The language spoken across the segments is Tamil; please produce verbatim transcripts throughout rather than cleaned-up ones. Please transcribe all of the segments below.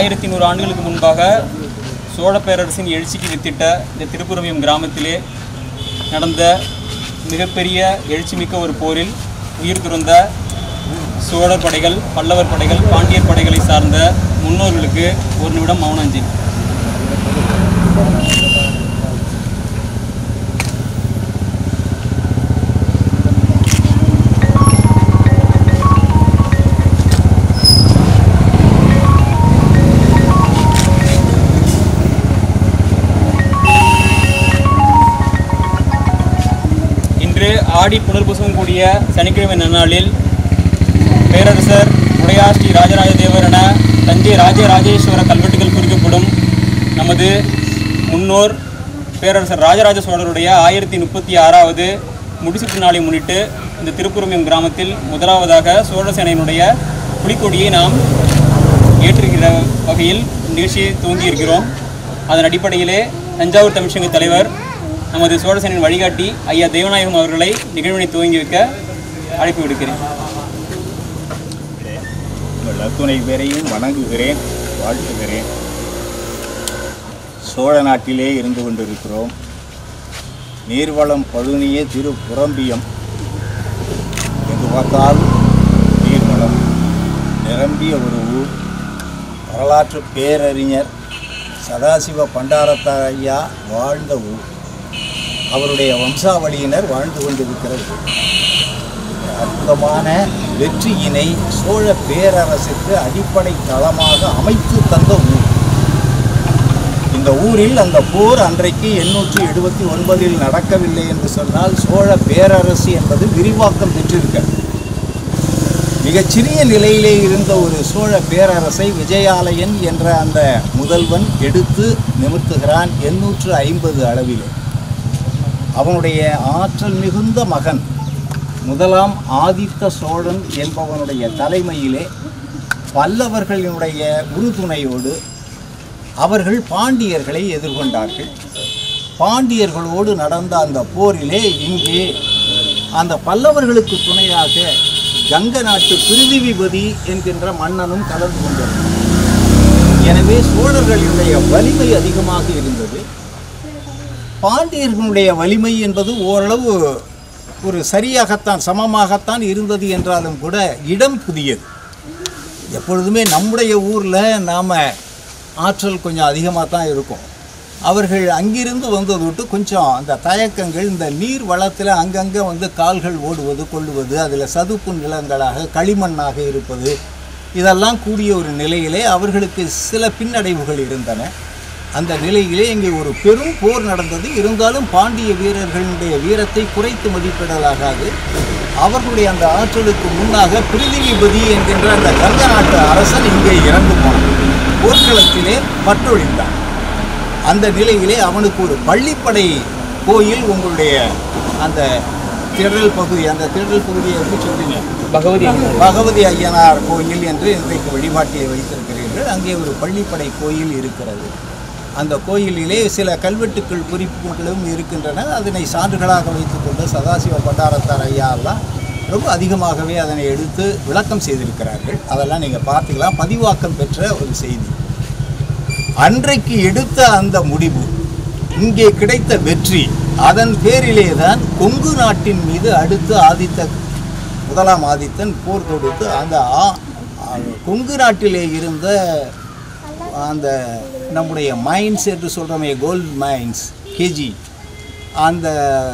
ஆயிரத்தி நூறு ஆண்டுகளுக்கு முன்பாக சோழ பேரரசின் எழுச்சிக்கு வித்திட்ட இந்த திருப்புரம்பியம் கிராமத்திலே நடந்த மிகப்பெரிய எழுச்சிமிக்க ஒரு போரில் உயிர் துறந்த சோழர் படைகள், பல்லவர் படைகள், பாண்டியர் படைகளை சார்ந்த முன்னோர்களுக்கு ஒரு நிமிடம் மௌன அஞ்சலி. ஆடி புனர்பூசம் கூடிய சனிக்கிழமை நன்னாளில் பேரரசர் உடையா ஸ்ரீ ராஜராஜ தேவர் என தஞ்சை ராஜராஜேஸ்வர கல்வெட்டுகள் குறிக்கப்படும் நமது முன்னோர் பேரரசர் ராஜராஜ சோழருடைய ஆயிரத்தி முப்பத்தி ஆறாவது முடிசூட்டு நாளை முன்னிட்டு இந்த திருப்புரம்பியம் கிராமத்தில் முதலாவதாக சோழ சேனையினுடைய புலிக்கொடியை நாம் ஏற்றுகிற வகையில் நிகழ்ச்சியை துவங்கியிருக்கிறோம். அதன் அடிப்படையிலே தஞ்சாவூர் தமிழ்ச்சங்க தலைவர் நமது சோழசேனின் வழிகாட்டி ஐயா தேவநாயகம் அவர்களை நிகழ்வினை துவங்கி வைக்க அழைப்பு விடுக்கிறேன். அத்துணை பேரையும் வணங்குகிறேன், வாழ்த்துகிறேன். சோழ நாட்டிலே இருந்து கொண்டிருக்கிறோம். நீர்வளம் பழுனிய திருப்புரம்பியம் என்று பார்த்தால் நீர்வளம் நிரம்பிய ஒரு ஊர். வரலாற்று பேரறிஞர் சதாசிவ பண்டாரத்தார் ஐயா வாழ்ந்த ஊர். அவருடைய வம்சாவளியினர் வாழ்ந்து கொண்டிருக்கிறது. அற்புதமான வெற்றியினை சோழ பேரரசுக்கு அடிப்படை தளமாக அமைத்து தந்த ஊர். இந்த ஊரில் அந்த போர் அன்றைக்கு எண்ணூற்றி எழுபத்தி ஒன்பதில் நடக்கவில்லை என்று சொன்னால் சோழ பேரரசு என்பது விரிவாக்கம் பெற்றிருக்கிறது. மிகச்சிறிய நிலையிலே இருந்த ஒரு சோழ பேரரசை விஜயாலயன் என்ற அந்த முதல்வன் எடுத்து நிமிர்த்துகிறான் எண்ணூற்று ஐம்பது அளவிலே. அவனுடைய ஆற்றல் மிகுந்த மகன் முதலாம் ஆதித்த சோழன் என்பவனுடைய தலைமையிலே பல்லவர்களினுடைய உறுதுணையோடு அவர்கள் பாண்டியர்களை எதிர்கொண்டார்கள். பாண்டியர்களோடு நடந்த அந்த போரிலே இங்கே அந்த பல்லவர்களுக்கு துணையாக கங்க நாட்டு பிருதிவிபதி என்கின்ற மன்னனும் கலந்து கொண்டார். எனவே சோழர்களுடைய வலிமை அதிகமாக இருந்தது. பாண்டியர்களுடைய வலிமை என்பது ஓரளவு ஒரு சரியாகத்தான் சமமாகத்தான் இருந்தது என்றாலும் கூட இடம் புதியது. எப்பொழுதுமே நம்முடைய ஊரில் நாம் ஆற்றல் கொஞ்சம் அதிகமாக தான் இருக்கும். அவர்கள் அங்கிருந்து வந்தது விட்டு கொஞ்சம் அந்த தயக்கங்கள், இந்த நீர் வளத்தில் அங்கங்கே வந்து கால்கள் ஓடுவது கொள்ளுவது, அதில் சதுப்பு நிலங்களாக களிமண்ணாக இருப்பது, இதெல்லாம் கூடிய ஒரு நிலையிலே அவர்களுக்கு சில பின்னடைவுகள் இருந்தன. அந்த நிலையிலே இங்கே ஒரு பெரும் போர் நடந்தது. இருந்தாலும் பாண்டிய வீரர்களுடைய வீரத்தை குறைத்து மதிப்பிடலாகாது. அவர்களுடைய அந்த ஆற்றலுக்கு முன்னாக பிருதிவிபதி என்கின்ற அந்த கங்க நாட்டு அரசன் இங்கே இறந்து போனான். போர்க்களத்திலே பற்றொழிந்தான். அந்த நிலையிலே அவனுக்கு ஒரு பள்ளிப்படை கோயில், உங்களுடைய அந்த திடல் பகுதி, அந்த திடல் பகுதியை எப்படி சொல்றீங்க? பகவதி பகவதி ஐயனார் கோயில் என்று இன்றைக்கு வழிபாட்டியை வைத்திருக்கிறீர்கள். அங்கே ஒரு பள்ளிப்படை கோயில் இருக்கிறது. அந்த கோயிலிலே சில கல்வெட்டுக்கள் குறிப்புகளும் இருக்கின்றன. அதனை சான்றுகளாக வைத்துக்கொண்டு சதாசிவ பண்டாரத்தார் ஐயா எல்லாம் ரொம்ப அதிகமாகவே அதனை எடுத்து விளக்கம் செய்திருக்கிறார்கள். அதெல்லாம் நீங்கள் பார்த்துக்கலாம். பதிவாக்கம் பெற்ற ஒரு செய்தி. அன்றைக்கு எடுத்த அந்த முடிவு, இங்கே கிடைத்த வெற்றி, அதன் பேரிலே தான் கொங்கு நாட்டின் மீது அடுத்து ஆதித்த முதலாம் ஆதித்தன் போர் தொடுத்து அந்த கொங்கு நாட்டிலே இருந்த அந்த நம்முடைய மைன்ஸ் என்று சொல்கிறோமே, கோல்டு மைன்ஸ் கேஜி, அந்த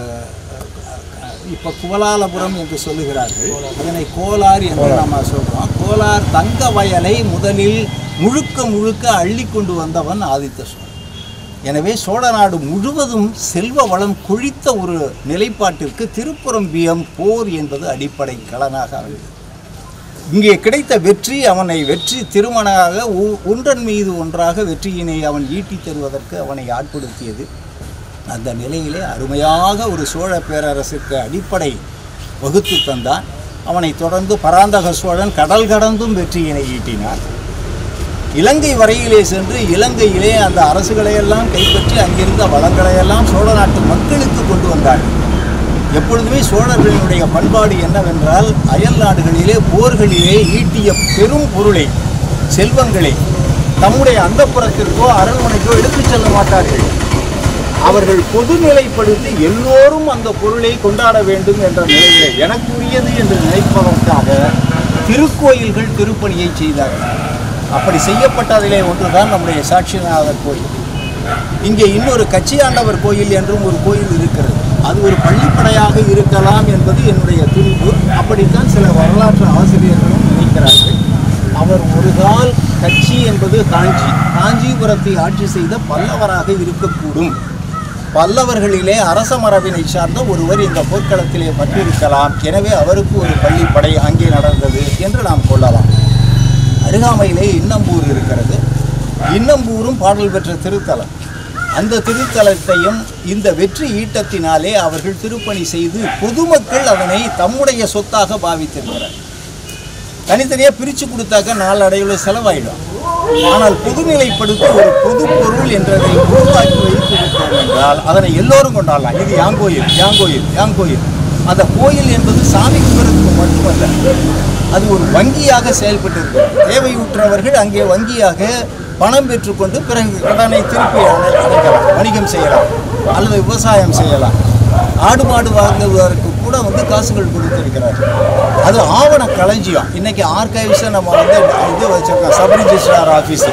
இப்போ குவலாலபுரம் என்று சொல்லுகிறார்கள், அதனை கோலார் என்று நம்ம சொல்கிறோம். கோலார் தங்க வயலை முதலில் முழுக்க முழுக்க அள்ளி கொண்டு வந்தவன் ஆதித்த சோழன். எனவே சோழ நாடு முழுவதும் செல்வ வளம் குழித்த ஒரு நிலைப்பாட்டிற்கு திருப்புரம்பியம் போர் என்பது அடிப்படை களனாக அமைந்தது. இங்கே கிடைத்த வெற்றி அவனை வெற்றி திருமணாக ஒன்றன் மீது ஒன்றாக வெற்றியினை அவன் ஈட்டி தருவதற்கு அவனை ஆட்படுத்தியது. அந்த நிலையிலே அருமையாக ஒரு சோழ பேரரசுக்கு அடிப்படை வகுத்து தந்தான். அவனை தொடர்ந்து பராந்தக சோழன் கடல் கடந்தும் வெற்றியினை ஈட்டினான். இலங்கை வரையிலே சென்று இலங்கையிலே அந்த அரசுகளையெல்லாம் கைப்பற்றி அங்கிருந்த வளங்களையெல்லாம் சோழ நாட்டு மக்களுக்கு கொண்டு வந்தார்கள். எப்பொழுதுமே சோழர்களுடைய பண்பாடு என்னவென்றால், அயல் நாடுகளிலே போர்களிலே ஈட்டிய பெரும் பொருளை, செல்வங்களை தம்முடைய அந்தப்புறத்திற்கோ அரண்மனைக்கோ எடுத்துச் செல்ல மாட்டார்கள். அவர்கள் பொதுநிலைப்படுத்தி எல்லோரும் அந்த பொருளை கொண்டாட வேண்டும் என்ற நிலையிலே எனக்குரியது என்று நினைப்பதற்காக திருக்கோயில்கள் திருப்பணியை செய்தார்கள். அப்படி செய்யப்பட்டதிலே ஒன்றுதான் நம்முடைய சாட்சிநாதர் கோயில். இங்கே இன்னொரு கச்சியாண்டவர் கோயில் என்றும் ஒரு கோயில் இருக்கிறது. அது ஒரு பள்ளிப்படையாக இருக்கலாம் என்பது என்னுடைய துணிவு. அப்படித்தான் சில வரலாற்று ஆசிரியர்களும் நினைக்கிறார்கள். அவர் ஒரு கால் கச்சி என்பது காஞ்சி, காஞ்சிபுரத்தை ஆட்சி செய்த பல்லவராக இருக்கக்கூடும். பல்லவர்களிலே அரச மரபினை சார்ந்த ஒருவர் இந்த போர்க்களத்திலே பற்றிருக்கலாம். எனவே அவருக்கு ஒரு பள்ளிப்படை அங்கே நடந்தது என்று நாம் கொள்ளலாம். அருகாமையிலே இன்னம்பூர் இருக்கிறது. இன்னம்பூரும் பாடல் பெற்ற திருத்தலம். அந்த திருத்தலத்தையும் இந்த வெற்றி ஈட்டத்தினாலே அவர்கள் திருப்பணி செய்து பொதுமக்கள் அதனை தம்முடைய சொத்தாக பாவித்திருக்கிறார். தனித்தனியாக பிரித்து கொடுத்தாக்க நாளடைவில் செலவாயிடும். ஆனால் பொதுநிலைப்படுத்த ஒரு பொது பொருள் என்றதை உருவாக்கி வைத்திருக்கிறோம் என்றால் அதனை எல்லோரும் கொண்டாடலாம். இது யாங்கோயில், யாங்கோயில், யாங்கோயில். அந்த கோயில் என்பது சாமி கும்பிடுறதுக்கு மட்டுமல்ல, அது ஒரு வங்கியாக செயல்பட்டு இருக்கிறது. தேவையுற்றவர்கள் அங்கே வங்கியாக பணம் பெற்றுக்கொண்டு பிறகு கடனை திருப்பி அடைக்கலாம், வணிகம் செய்யலாம் அல்லது விவசாயம் செய்யலாம். ஆடு மாடு வாங்குவதற்கு கூட வந்து காசுகள் கொடுத்திருக்கிறார்கள். அது ஆவண களஞ்சியம். இன்னைக்கு ஆர்கைவ்ஸை நம்ம வந்து இது வச்சுருக்கோம். Sub registrar office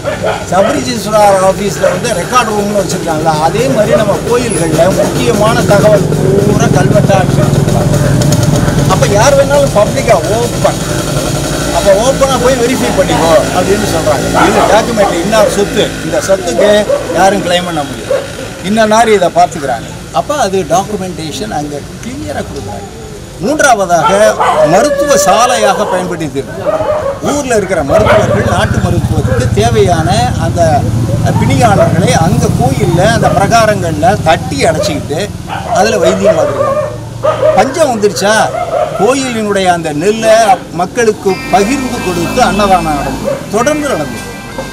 sub registrar ஆஃபீஸில் வந்து ரெக்கார்ட் ரூம்னு வச்சுருக்காங்களா, அதே மாதிரி நம்ம கோயில்களில் முக்கியமான தகவல் பூரா கல்வெட்டாக வச்சுருக்காங்க. அப்போ யார் வேணாலும் பப்ளிக்காக ஓப்பன், அப்போ ஓப்பனாக போய் வெரிஃபை பண்ணிக்கோ அப்படின்னு சொல்கிறாங்க. இது டாக்குமெண்ட், இன்னார் சொத்து, இந்த சொத்துக்கு யாரும் கிளைம் பண்ண முடியும், இன்னொரு இதை பார்த்துக்கிறாங்க. அப்போ அது டாக்குமெண்டேஷன் அங்கே கிளியராக கொடுக்குறாங்க. மூன்றாவதாக மருத்துவ சாலையாக பயன்படுத்தி ஊரில் இருக்கிற மருத்துவர்கள் நாட்டு மருத்துவத்துக்கு தேவையான அந்த பிணியாளர்களை அங்கே கோயிலில் அந்த பிரகாரங்களில் தட்டி அடைச்சிக்கிட்டு அதில் வைத்தியம் பார்த்துருக்காங்க. பஞ்சம் வந்துருச்சா கோயிலினுடைய அந்த நெல்லை மக்களுக்கு பகிர்ந்து கொடுத்து அன்னதானம் நடந்தது, தொடர்ந்து நடந்தது.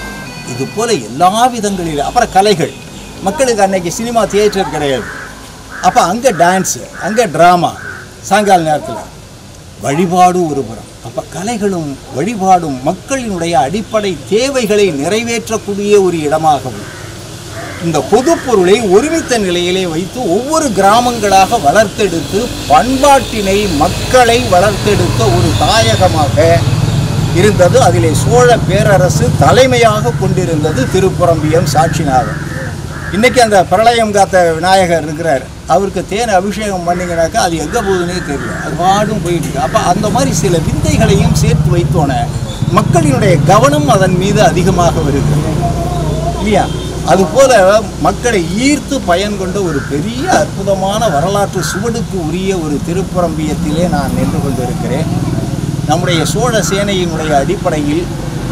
இது போல எல்லா விதங்களிலும். அப்புறம் கலைகள், மக்களுக்கு அன்னைக்கு சினிமா தியேட்டர் கிடையாது. அப்போ அங்கே டான்ஸு, அங்கே ட்ராமா, சாயங்கால நேரத்தில் வழிபாடு ஒரு புறம். அப்போ கலைகளும் வழிபாடும் மக்களினுடைய அடிப்படை தேவைகளை நிறைவேற்றக்கூடிய ஒரு இடமாகவும் இந்த பொது பொருளை ஒருமித்த நிலையிலே வைத்து ஒவ்வொரு கிராமங்களாக வளர்த்தெடுத்து பண்பாட்டினை மக்களை வளர்த்தெடுத்த ஒரு தாயகமாக இருந்தது. அதிலே சோழ பேரரசு தலைமையாக கொண்டிருந்தது திருப்புரம்பியம் சாட்சிநாதன். இன்றைக்கி அந்த பிரளயம் காத்த விநாயகர் இருக்கிறார், அவருக்கு தேன் அபிஷேகம் பண்ணிங்கனாக்கா அது எங்கே போகுதுன்னே தெரியல, அது பாடும் போயிட்டு. அப்போ அந்த மாதிரி சில விந்தைகளையும் சேர்த்து வைத்தோன மக்களினுடைய கவனம் அதன் மீது அதிகமாக வருகிறது இல்லையா? அதுபோல மக்களை ஈர்த்து பயன் கொண்ட ஒரு பெரிய அற்புதமான வரலாற்று சுவடுக்கு உரிய ஒரு திருப்புரம்பியத்திலே நான் நின்று கொண்டிருக்கிறேன். நம்முடைய சோழ சேனையினுடைய அடிப்படையில்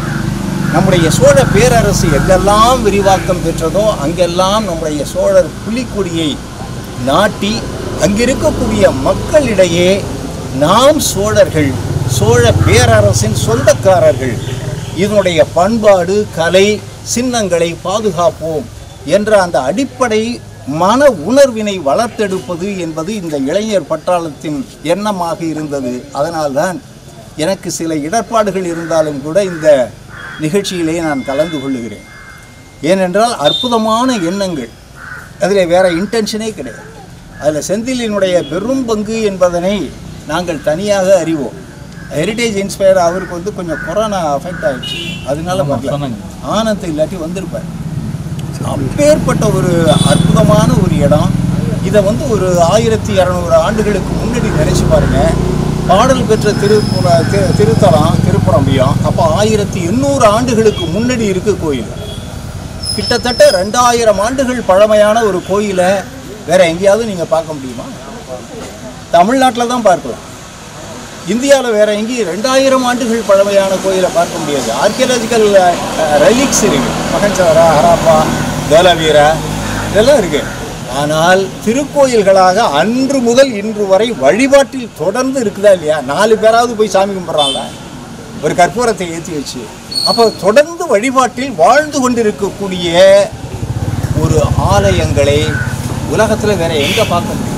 நம்முடைய சோழ பேரரசு எங்கெல்லாம் விரிவாக்கம் பெற்றதோ அங்கெல்லாம் நம்முடைய சோழர் புலிக்கொடியை நாட்டி அங்கிருக்கக்கூடிய மக்களிடையே நாம் சோழர்கள், சோழ பேரரசின் சொந்தக்காரர்கள், இதனுடைய பண்பாடு கலை சின்னங்களை பாதுகாப்போம் என்ற அந்த அடிப்படை மன உணர்வினை வளர்த்தெடுப்பது என்பது இந்த இளைஞர் பட்டாளத்தின் எண்ணமாக இருந்தது. அதனால்தான் எனக்கு சில இடர்பாடுகள் இருந்தாலும் கூட இந்த நிகழ்ச்சியிலே நான் கலந்து கொள்ளுகிறேன். ஏனென்றால் அற்புதமான எண்ணங்கள், அதில் வேறு இன்டென்ஷனே கிடையாது. அதில் செந்திலினுடைய பெரும் பங்கு என்பதனை நாங்கள் தனியாக அறிவோம். ஹெரிட்டேஜ் இன்ஸ்பயர் அவருக்கு வந்து கொஞ்சம் கொரோனா அஃபெக்ட் ஆகிடுச்சு, அதனால வரல. ஆனந்த் இல்லாட்டி வந்திருப்பார். அப்பேற்பட்ட ஒரு அற்புதமான ஒரு இடம். இதை வந்து ஒரு ஆயிரத்தி இரநூறு ஆண்டுகளுக்கு முன்னாடி நினைச்சு பாருங்கள். பாடல் பெற்ற திரு திருத்தலம் திருப்புரம்பியம். அப்போ ஆயிரத்தி எண்ணூறு ஆண்டுகளுக்கு முன்னாடி இருக்கு கோயில். கிட்டத்தட்ட ரெண்டாயிரம் ஆண்டுகள் பழமையான ஒரு கோயிலை வேற எங்கேயாவது நீங்கள் பார்க்க முடியுமா? தமிழ்நாட்டில் தான் பார்க்கலாம். இந்தியாவில் வேற எங்கேயும் ரெண்டாயிரம் ஆண்டுகள் பழமையான கோயிலை பார்க்க முடியாது. ஆர்கியாலஜிக்கல் ரெலிக்ஸ் இருக்கு, மகன்சவரா, ஹராப்பா, தோலவீரா இதெல்லாம் இருக்கு. ஆனால் திருக்கோயில்களாக அன்று முதல் இன்று வரை வழிபாட்டில் தொடர்ந்து இருக்குதா இல்லையா? நாலு பேராவது போய் சாமி கும்பிட்றாங்களா ஒரு கற்பூரத்தை ஏற்றி வச்சு? அப்போ தொடர்ந்து வழிபாட்டில் வாழ்ந்து கொண்டிருக்கக்கூடிய ஒரு ஆலயங்களை உலகத்தில் வேற எங்கே பார்க்க முடியும்?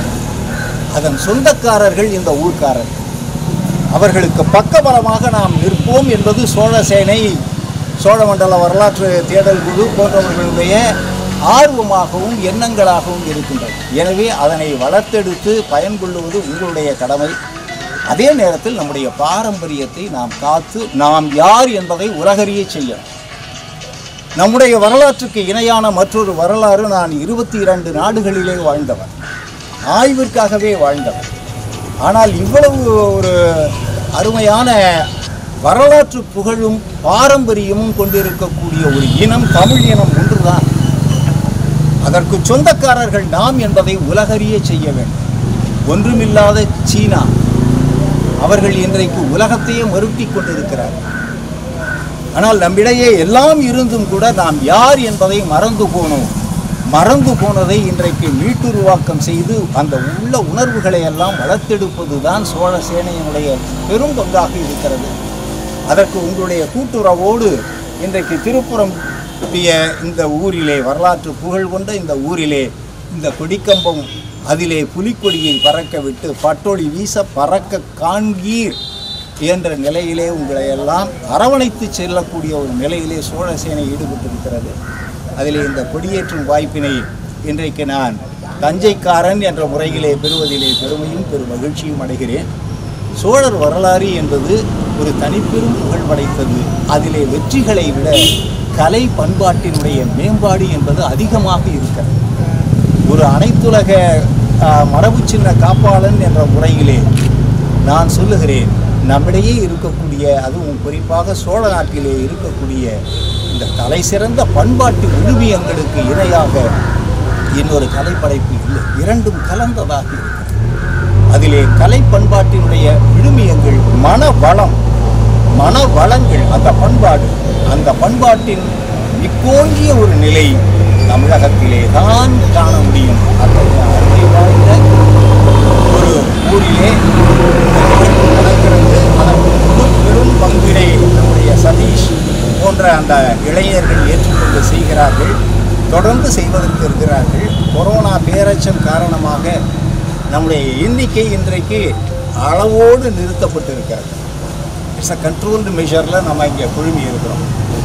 அதன் சொந்தக்காரர்கள் இந்த ஊர்க்காரர்கள். அவர்களுக்கு பக்கபலமாக நாம் நிற்போம் என்பது சோழ சேனை சோழமண்டல வரலாற்று தேடல் குழு போன்றவர்களுடைய ஆர்வமாகவும் எண்ணங்களாகவும் இருக்கின்றது. எனவே அதனை வளர்த்தெடுத்து பயன்கொள்ளுவது உங்களுடைய கடமை. அதே நேரத்தில் நம்முடைய பாரம்பரியத்தை நாம் காத்து நாம் யார் என்பதை உலகறிய செய்யணும். நம்முடைய வரலாற்றுக்கு இணையான மற்றொரு வரலாறு, நான் இருபத்தி இரண்டு நாடுகளிலே வாழ்ந்தவர், ஆய்விற்காகவே வாழ்ந்தவர். ஆனால் இவ்வளவு ஒரு அருமையான வரலாற்று புகழும் பாரம்பரியமும் கொண்டிருக்கக்கூடிய ஒரு இனம் தமிழ் இனம் ஒன்றுதான். அதற்கு சொந்தக்காரர்கள் நாம் என்பதை உலகறிய செய்ய வேண்டும். ஒன்றுமில்லாத சீனா, அவர்கள் இன்றைக்கு உலகத்தையே மறுட்டி கொண்டிருக்கிறார்கள். ஆனால் நம்மிடையே எல்லாம் இருந்தும் கூட நாம் யார் என்பதை மறந்து போனோம். மறந்து போனதை இன்றைக்கு மீட்டுருவாக்கம் செய்து அந்த உள்ள உணர்வுகளை எல்லாம் வளர்த்தெடுப்பது தான் சோழ சேனையினுடைய பெரும் பங்காக இருக்கிறது. அதற்கு உங்களுடைய கூட்டுறவோடு இன்றைக்கு திருப்புறம் இந்த ஊரிலே, வரலாற்று புகழ் கொண்ட இந்த ஊரிலே, இந்த கொடிக்கம்பம் அதிலே புலிக்கொடியை பறக்க விட்டு பட்டொளி வீச பறக்க காண்கீர் என்ற நிலையிலே உங்களை எல்லாம் அரவணைத்து செல்லக்கூடிய ஒரு நிலையிலே சோழ சேனை ஈடுபட்டிருக்கிறது. அதிலே இந்த கொடியேற்றும் வாய்ப்பினை இன்றைக்கு நான் தஞ்சைக்காரன் என்ற முறையிலே பெறுவதிலே பெருமையும் பெரும் மகிழ்ச்சியும் அடைகிறேன். சோழர் வரலாறு என்பது ஒரு தனிப்பெரும் புகழ் படைத்தது. அதிலே வெற்றிகளை விட கலை பண்பாட்டினுடைய மேம்பாடு என்பது அதிகமாக இருக்கிறது. ஒரு அனைத்துலக மரபு சின்ன காப்பாளன் என்ற முறையிலே நான் சொல்லுகிறேன், நம்மிடையே இருக்கக்கூடிய, அதுவும் குறிப்பாக சோழ நாட்டிலே இருக்கக்கூடிய இந்த தலை சிறந்த பண்பாட்டு விழுமியங்களுக்கு இணையாக இன்னொரு கலைப்படைப்பு இல்லை. இரண்டும் கலந்ததாக இருக்கிறது. அதிலே கலை பண்பாட்டினுடைய விழுமியங்கள், மன வளம், மன வளங்கள், அந்த பண்பாடு, அந்த பண்பாட்டின் மிக்கோங்கிய ஒரு நிலை தமிழகத்திலே தான் காண முடியும். அத்தகைய அருமை வாய்ந்த ஒரு ஊரிலே நடக்கிறது. அதற்கு பெரும் பங்கினை நம்முடைய சதீஷ் போன்ற அந்த இளைஞர்கள் ஏற்றுக்கொண்டு செய்கிறார்கள், தொடர்ந்து செய்வதற்கு இருக்கிறார்கள். கொரோனா பேரச்சம் காரணமாக நம்முடைய எண்ணிக்கை இன்றைக்கு அளவோடு நிறுத்தப்பட்டிருக்கிறது. இட்ஸ் அ கண்ட்ரோல்டு மெஷரில் நம்ம இங்கே குழுமி இருக்கிறோம்.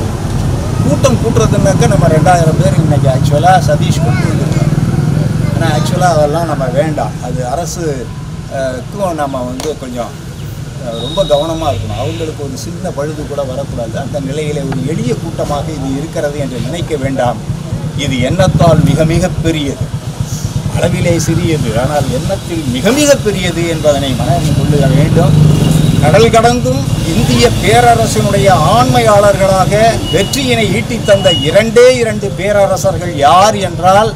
கூட்டம் கூட்டுறதுனாக்க நம்ம ரெண்டாயிரம் பேர் இன்றைக்கி ஆக்சுவலாக சதீஷ் கொண்டு வந்துருக்கோம். ஆனால் ஆக்சுவலாக அதெல்லாம் நம்ம வேண்டாம். அது அரசுக்கும் நம்ம வந்து கொஞ்சம் ரொம்ப கவனமாக இருக்கணும். அவங்களுக்கு ஒரு சின்ன பழுது கூட வரக்கூடாது. அந்த நிலையில் ஒரு எளிய கூட்டமாக இது இருக்கிறது என்று நினைக்க வேண்டாம். இது எண்ணத்தால் மிக மிக பெரியது, அளவிலே சிறியது, ஆனால் எண்ணத்தில் மிக மிக பெரியது என்பதனை மனதில் கொள்ள வேண்டும். கடல் கடந்தும் இந்திய பேரரசினுடைய ஆண்மையாளர்களாக வெற்றியினை ஈட்டி தந்த இரண்டே இரண்டு பேரரசர்கள் யார் என்றால்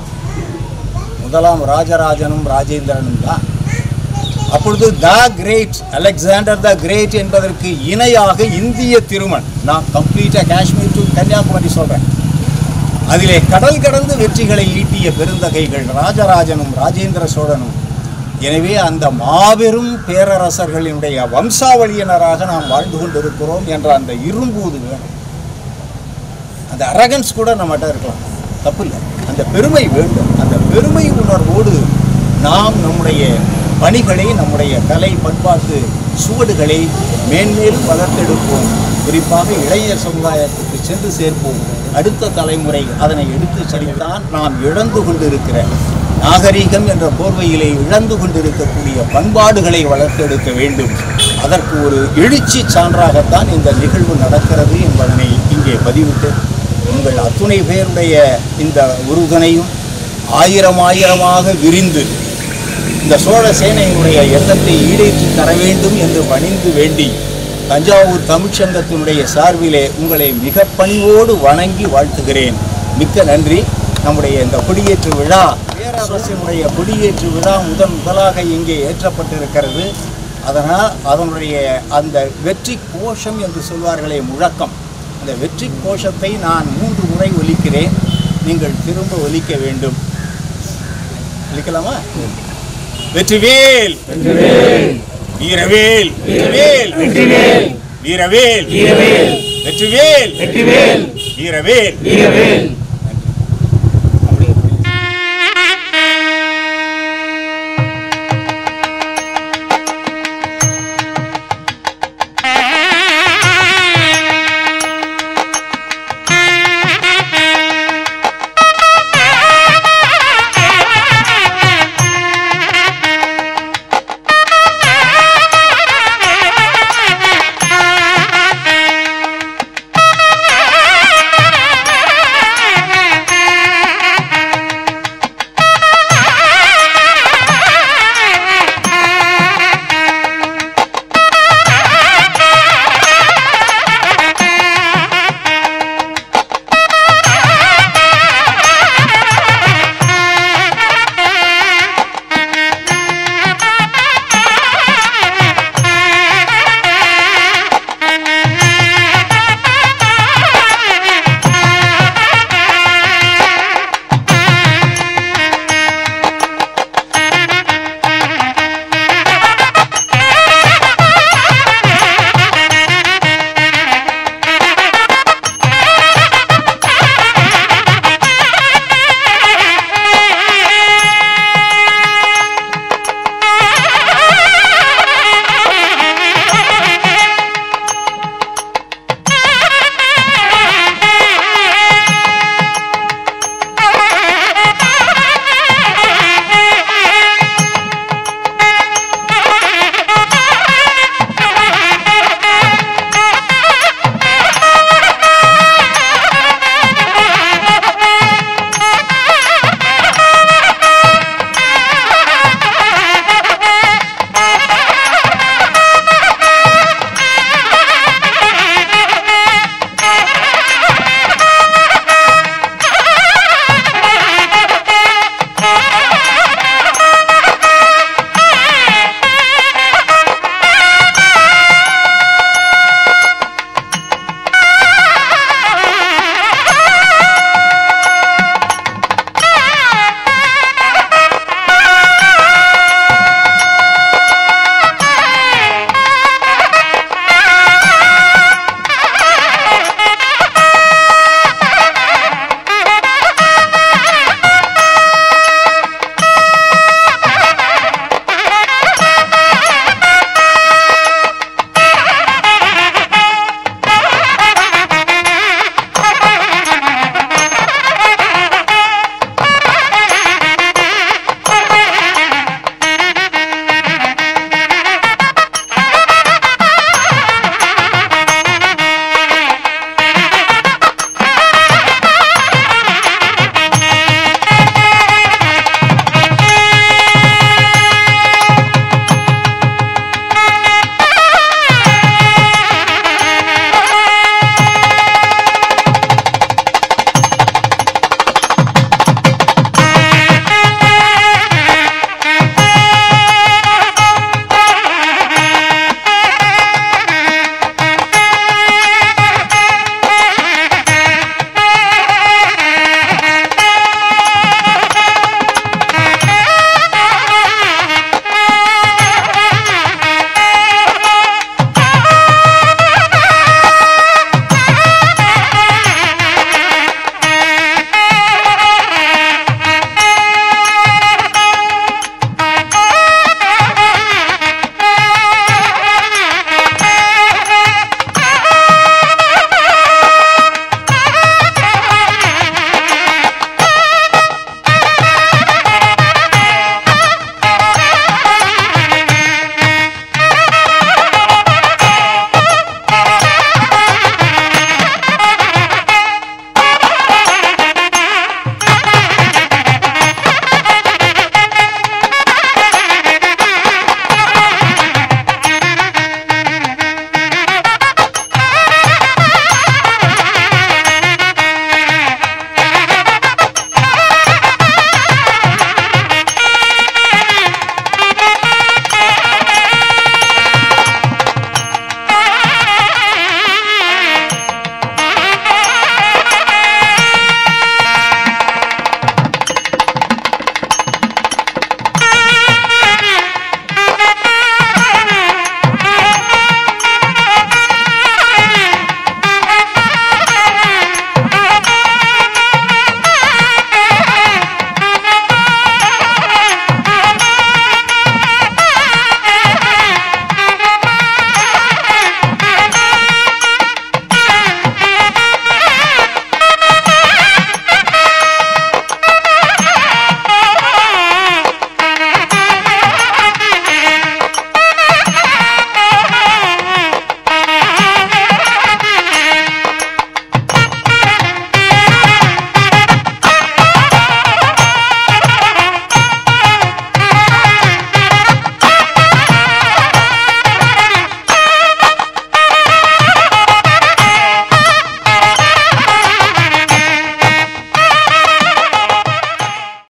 முதலாம் ராஜராஜனும் ராஜேந்திரனும் தான். அப்பொழுது the great, Alexander the great என்பதற்கு இணையாக இந்திய திருமண், நான் கம்ப்ளீட்டாக காஷ்மீர் டு கன்னியாகுமரி சொல்கிறேன். அதிலே கடல் கடந்து வெற்றிகளை ஈட்டிய பெருந்தகைகள் ராஜராஜனும் ராஜேந்திர சோழனும். எனவே அந்த மாபெரும் பேரரசர்களினுடைய வம்சாவளியினராக நாம் வாழ்ந்து கொண்டிருக்கிறோம் என்ற அந்த இரும்பூது வேணும். அந்த அரகன்ஸ் கூட நம்மகிட்ட இருக்கலாம், தப்பு இல்லை. அந்த பெருமை வேண்டும். அந்த பெருமை உணர்வோடு நாம் நம்முடைய பணிகளை, நம்முடைய கலை பண்பாட்டு சுவடுகளை மேன்மேலும் வளர்த்தெடுப்போம். குறிப்பாக இளைஞர் சமுதாயத்துக்கு சென்று சேர்ப்போம். அடுத்த தலைமுறை அதனை எடுத்து செல்லித்தான் நாம் இழந்து கொண்டிருக்கிற நாகரீகம் என்ற போர்வையிலே இழந்து கொண்டிருக்கக்கூடிய பண்பாடுகளை வளர்த்தெடுக்க வேண்டும். அதற்கு ஒரு எழுச்சி சான்றாகத்தான் இந்த நிகழ்வு நடக்கிறது என்பதனை இங்கே பதிவிட்டு உங்கள் அத்துணை பேருடைய இந்த உறுதுணையும் ஆயிரம் ஆயிரமாக விரிந்து இந்த சோழ சேனையினுடைய எண்ணத்தை ஈடேற்றி தர வேண்டும் என்று பணிந்து வேண்டி தஞ்சாவூர் தமிழ்ச்சங்கத்தினுடைய சார்பிலே உங்களை மிக பணிவோடு வணங்கி வாழ்த்துகிறேன். மிக்க நன்றி. நம்முடைய இந்த கொடியேற்று விழா, பேரரசினுடைய கொடியேற்று விழா முதன் முதலாக இங்கே ஏற்றப்பட்டிருக்கிறது. அதனால் அதனுடைய அந்த வெற்றி கோஷம் என்று சொல்வார்களே, முழக்கம், அந்த வெற்றி கோஷத்தை நான் மூன்று முறை ஒலிக்கிறேன். நீங்கள் திரும்ப ஒலிக்க வேண்டும். ஒலிக்கலாமா? வெற்றிவேல், வீரவேல், வீரவேல், வீரவேல், வீரவேல், வெற்றிவேல், வீரவேல், வீரவேல்.